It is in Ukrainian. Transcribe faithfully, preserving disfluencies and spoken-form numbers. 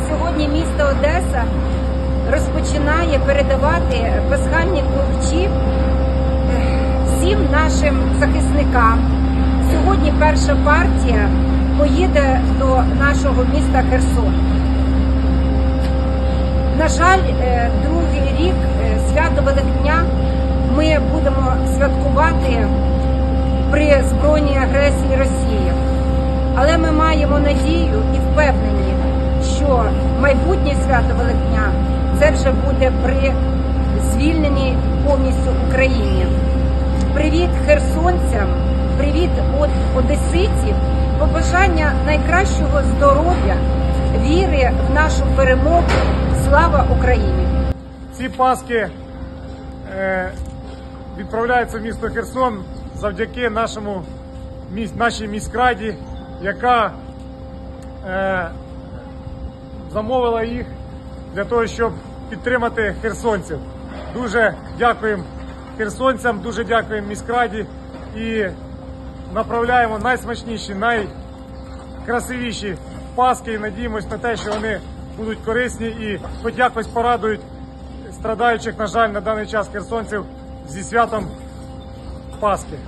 сьогодні місто Одеса розпочинає передавати пасхальні ковчі всім нашим захисникам. Сьогодні перша партія поїде до нашого міста Херсон. На жаль, другий рік свято Великдня ми будемо святкувати при збройній агресії Росії. Але ми маємо надію і впевнені, що майбутнє свято Великдня – це вже буде при звільненій повністю Україні. Привіт херсонцям, привіт від одеситів, побажання найкращого здоров'я, віри в нашу перемогу. Слава Україні! Ці паски е, відправляються в місто Херсон завдяки нашому, нашій міськраді, яка е, замовила їх для того, щоб підтримати херсонців. Дуже дякуємо херсонцям, дуже дякуємо міськраді і направляємо найсмачніші, найкрасивіші паски і надіємось на те, що вони будуть корисні і хоч якось порадують страдаючих, на жаль, на даний час херсонців зі святом Пасхи.